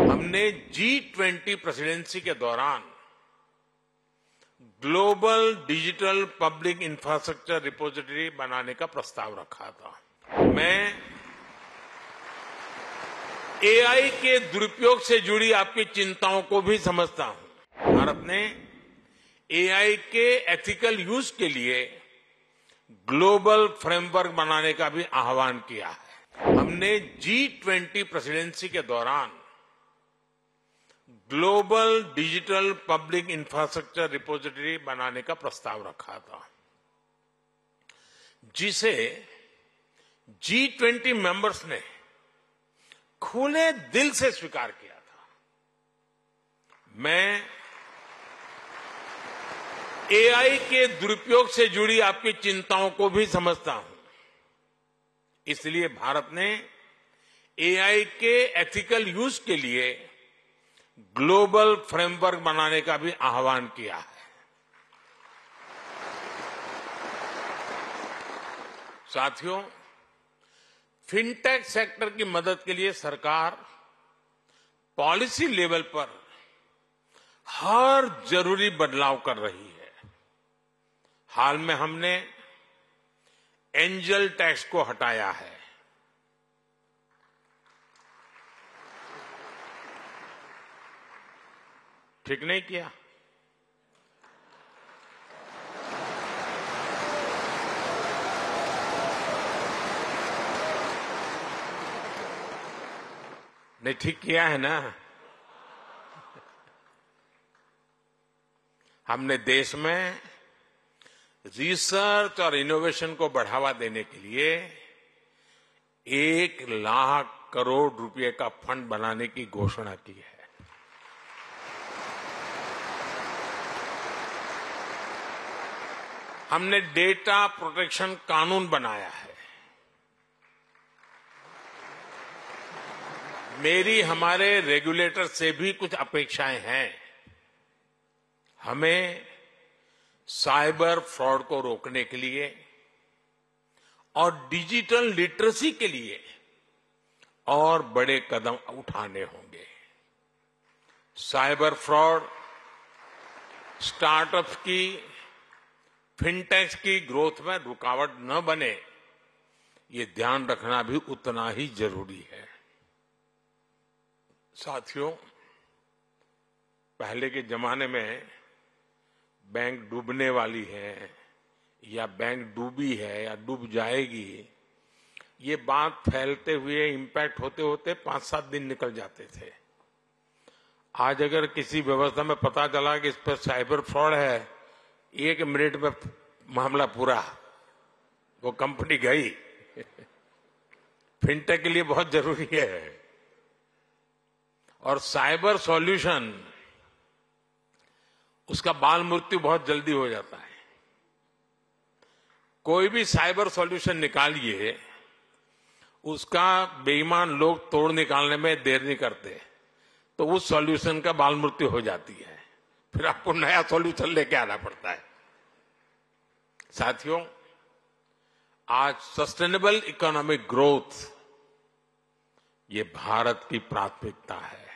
हमने G20 presidency के दौरान global digital public infrastructure repository बनाने का प्रस्ताव रखा था। मैं एआई के दुरुपयोग से जुड़ी आपकी चिंताओं को भी समझता हूं। भारत ने एआई के एथिकल यूज के लिए ग्लोबल फ्रेमवर्क बनाने का भी आह्वान किया है। हमने G20 प्रेसिडेंसी के दौरान global digital public infrastructure repository बनाने का प्रस्ताव रखा था, जिसे G20 मेंबर्स ने खुले दिल से स्वीकार किया था। मैं एआई के दुरुपयोग से जुड़ी आपकी चिंताओं को भी समझता हूं, इसलिए भारत ने एआई के एथिकल यूज के लिए ग्लोबल फ्रेमवर्क बनाने का भी आह्वान किया है। साथियों, फिनटेक सेक्टर की मदद के लिए सरकार पॉलिसी लेवल पर हर जरूरी बदलाव कर रही है। हाल में हमने एंजल टैक्स को हटाया है। ठीक नहीं किया? नहीं, ठीक किया है ना? हमने देश में रिसर्च और इनोवेशन को बढ़ावा देने के लिए 1 लाख करोड़ रुपए का फंड बनाने की घोषणा की है। हमने डेटा प्रोटेक्शन कानून बनाया है। मेरी हमारे रेगुलेटर से भी कुछ अपेक्षाएं हैं। हमें साइबर फ्रॉड को रोकने के लिए और डिजिटल लिटरेसी के लिए और बड़े कदम उठाने होंगे। साइबर फ्रॉड स्टार्टअप्स की, फिनटेक्स की ग्रोथ में रुकावट न बने, ये ध्यान रखना भी उतना ही जरूरी है। साथियों, पहले के जमाने में बैंक डूबने वाली है या बैंक डूबी है या डूब जाएगी, ये बात फैलते हुए इंपैक्ट होते होते 5-7 दिन निकल जाते थे। आज अगर किसी व्यवस्था में पता चला कि इस पर साइबर फ्रॉड है, 1 मिनट में मामला पूरा, वो कंपनी गई। फिनटेक के लिए बहुत जरूरी है। और साइबर सॉल्यूशन, उसका बाल मृत्यु बहुत जल्दी हो जाता है। कोई भी साइबर सॉल्यूशन निकालिए, उसका बेईमान लोग तोड़ निकालने में देर नहीं करते, तो उस सॉल्यूशन का बाल मृत्यु हो जाती है। फिर आपको नया सॉल्यूशन लेके आना पड़ता है। साथियों, आज सस्टेनेबल इकोनॉमिक ग्रोथ, ये भारत की प्राथमिकता है।